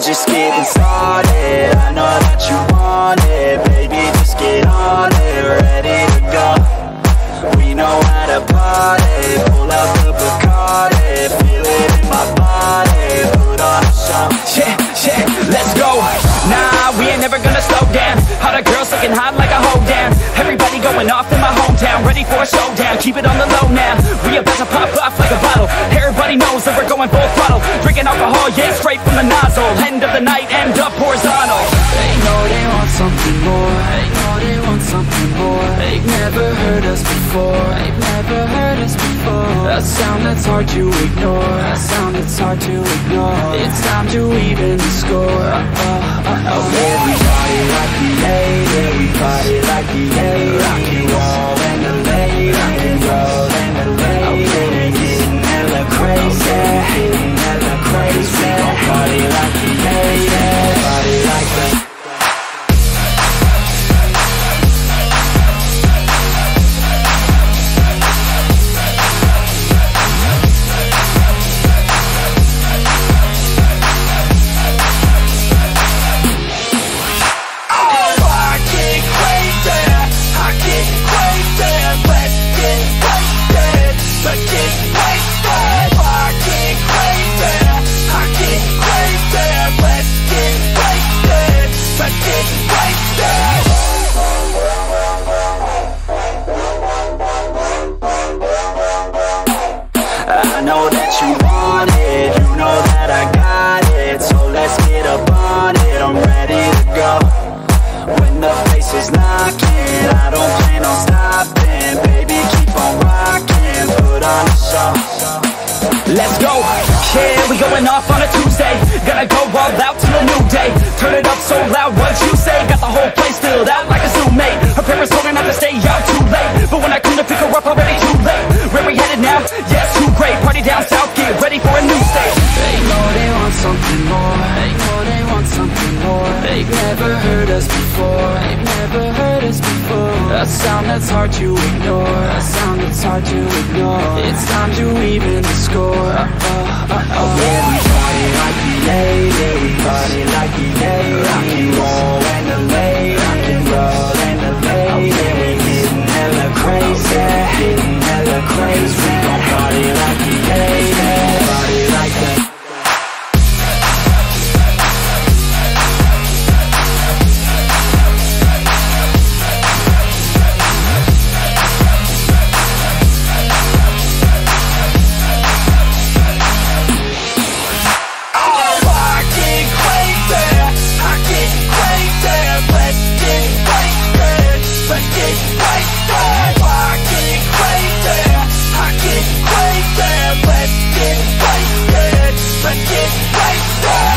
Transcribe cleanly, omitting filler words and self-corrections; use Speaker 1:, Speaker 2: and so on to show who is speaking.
Speaker 1: just getting started. I know that you want it, baby, just get on it. Ready to go, we know how to party. Pull out the Bacardi, feel it in my body. Put on a show, yeah, let's go. Nah, we ain't never gonna slow down. All the girls looking hot like a hoedown. Everybody going off in my hometown, ready for a showdown. Keep it on the low now, we about to pop off like a bottle. Everybody knows that we're going full throttle. Drinking alcohol, yeah, straight from the nozzle. End of the night, end up horizontal.
Speaker 2: They know they want something more. They know they want something more. They've never heard us before. They've never heard us before. A sound that's hard to ignore. A sound that's hard to ignore. It's time to even the score.
Speaker 1: Everybody like the lady, everybody like the lady. Rock and roll and the lady, rock and roll and the lady. Getting hella crazy, getting hella crazy. Party like the lady, party like the. I know that you want it, you know that I got it. So let's get up on it, I'm ready to go. When the place is knocking, I don't plan on stopping. Baby, keep on rocking, put on a show.
Speaker 2: Let's go, yeah, we going off on a Tuesday. Gonna go all out till a new day. Turn it up so loud, what you say? Got the whole place filled out like a zoo mate. Her parents told her not to stay out too late, but when I come to pick her up, already too late. Where we headed now? Yes, too great. Party down south, get ready for a new stage. They know they want something more. They know they want something more. They've never heard us before. They've never heard us before. A sound that's hard to ignore. A sound that's hard to ignore. It's time to even the score.
Speaker 1: Everybody like the lady, everybody like the lady. Rock and roll and the lady, rock and roll and the lady. Getting hella crazy, getting hella crazy. We gon' party like the lady, party like the.
Speaker 3: Let's get right there.